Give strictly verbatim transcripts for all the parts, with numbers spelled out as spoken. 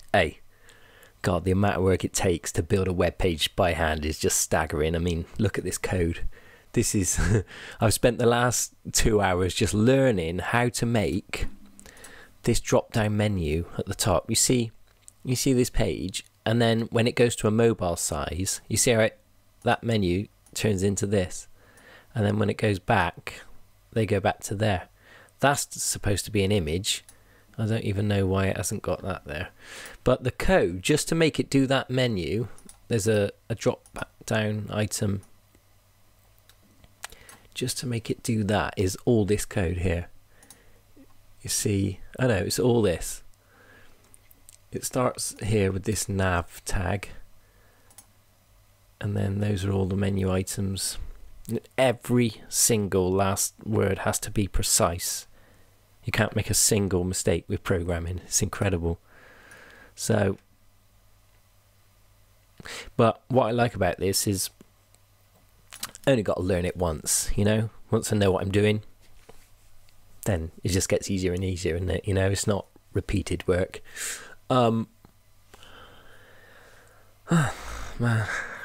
hey, God, the amount of work it takes to build a web page by hand is just staggering. I mean, look at this code. This is, I've spent the last two hours just learning how to make this drop down menu at the top. You see, you see this page, and then when it goes to a mobile size, you see how it, that menu turns into this. And then when it goes back, they go back to there. That's supposed to be an image. I don't even know why it hasn't got that there. But the code, just to make it do that menu, there's a, a drop down item. Just to make it do that is all this code here. You see, I know, it's all this. It starts here with this nav tag. And then those are all the menu items. Every single last word has to be precise. You can't make a single mistake with programming. It's incredible. So, but what I like about this is I only got to learn it once, you know. Once I know what I'm doing, then it just gets easier and easier, and it, you know, it's not repeated work. Um, man,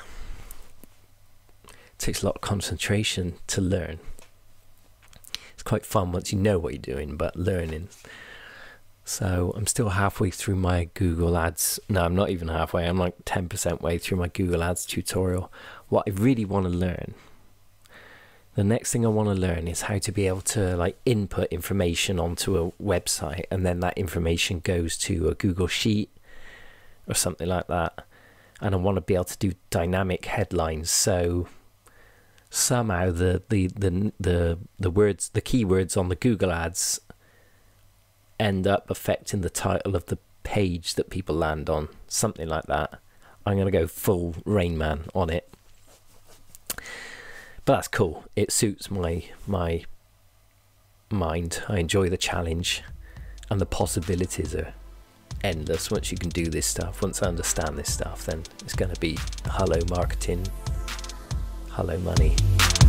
it takes a lot of concentration to learn. It's quite fun once you know what you're doing, but learning. So I'm still halfway through my Google Ads. No, I'm not even halfway. I'm like ten percent way through my Google Ads tutorial. What I really want to learn, the next thing I want to learn is how to be able to like input information onto a website, and then that information goes to a Google Sheet or something like that. And I want to be able to do dynamic headlines. So somehow the the the the, the words, the keywords on the Google Ads end up affecting the title of the page that people land on, something like that. I'm going to go full Rain Man on it. But that's cool. It suits my my mind. I enjoy the challenge, and the possibilities are endless once you can do this stuff. Once I understand this stuff, then it's going to be hello marketing, hello money.